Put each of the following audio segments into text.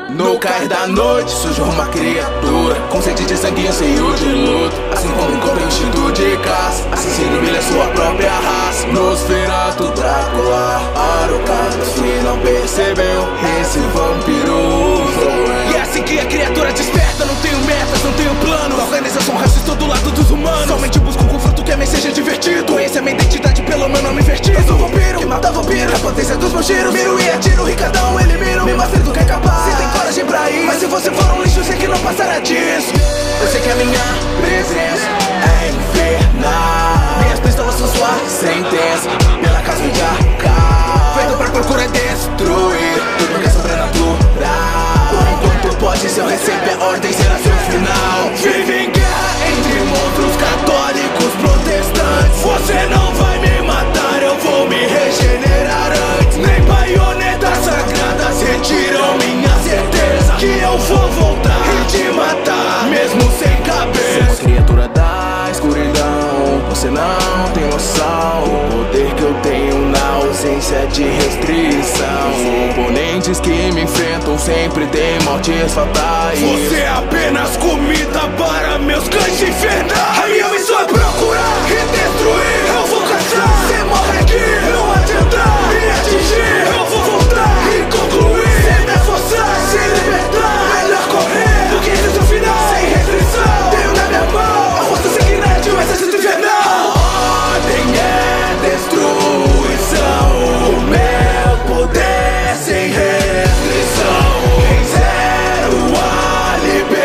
No cair da noite surgiu uma criatura com sede de sangue e anseio de luta. Assim como um corpo instinto de caça, assassino humilha sua própria raça. Nosferatu, Drácula, Araucano, se não percebeu, esse vampiro sou eu. E é assim que a criatura desperta. Não tenho metas, não tenho planos. A organização racista do lado dos humanos. Somente busco um confronto que a mim seja divertido. Conheça a minha identidade pelo meu nome invertido. Eu sou vampiro, que mata vampiro. A potência dos meus tiros, miro e atiro e cada um elimino. Me mostre do que é capaz, se tem coragem pra ir. Mas se você for um lixo, sei que não passará disso. Eu sei que a minha presença é infernal. Minhas pistolas são sua sentença pela casa de arcar. Feito pra procurar destruir tudo que é sobrenatural. Por enquanto pode, se eu receber a ordem, será seu final. Vive em guerra entre monstros católicos protestantes. Você não vai me matar, eu vou me regenerar antes. Nem baionetas sagradas retiram minha certeza que eu vou voltar e te matar, mesmo sem cabeça. Sou uma criatura da escuridão, você não tem noção. O poder que eu tenho na ausência de restrição. Oponentes que me enfrentam sempre têm mortes fatais. Você é apenas comida para meus cães infernais. A minha missão é procurar e destruir. Eu vou caçar, você morre aqui, não adianta me atingir. Eu vou voltar e concluir. Sem me forçar, se libertar. Melhor correr do que esse seu final. Sem restrição, tenho na minha mão a força sanguinária de um exército infernal. A ordem é destruição, o meu poder sem restrição. Em zero a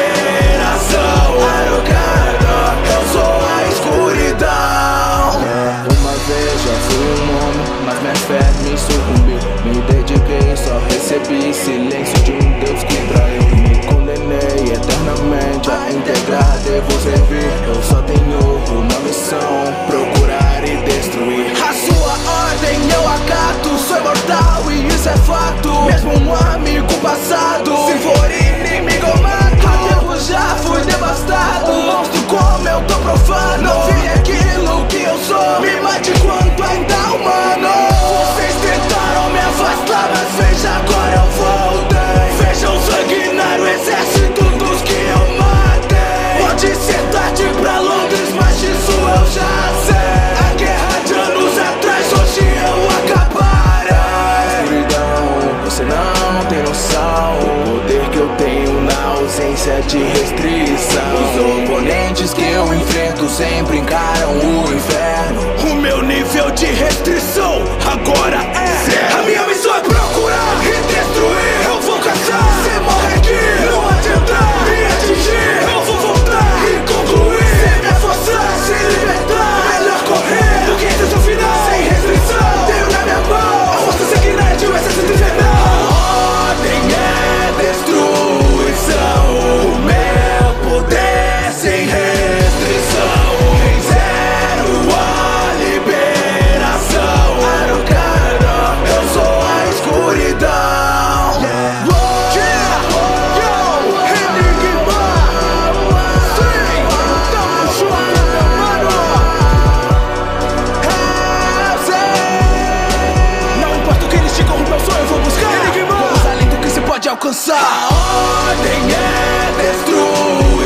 liberação. Araucano, eu sou a escuridão. Uma vez já fui um homem, mas minha fé me sucumbiu. Me dediquei, só recebi silêncio de um Deus que traiu. Me condenei eternamente a integrar, devo servir. Eu só tenho uma missão, procurar e destruir. A sua ordem eu acato, sou imortal e isso é fato. Mesmo um amigo passado, se for inimigo eu mato. Há tempo já fui devastado, um monstro como eu tô profano. Não vi aquilo que eu sou, me mate quanto ainda humano. Vocês tentaram me afastar, mas veja agora eu voltei. Veja o sanguinário exército dos que eu matei. Pode ser tarde pra Londres, mas disso eu já sei. A guerra de anos atrás, hoje eu acabarei. Escuridão, você não tem noção. O poder que eu tenho na ausência de restrição. Os oponentes que eu enfrento sempre encaram o inferno. O meu nível de restrição agora é zero. A minha missão é procurar e destruir. Eu vou caçar, você morre aqui, não adianta me atingir. Eu vou voltar e concluir. Sem me forçar, se libertar. Melhor correr do que esse seu final. Sem restrição, tenho na minha mão a força sanguinária de um exército infernal. A ordem é destruição, o meu poder sem restrição. Em zero a liberação. Araucano, eu sou a escuridão. Alcançar. A ordem é destruir.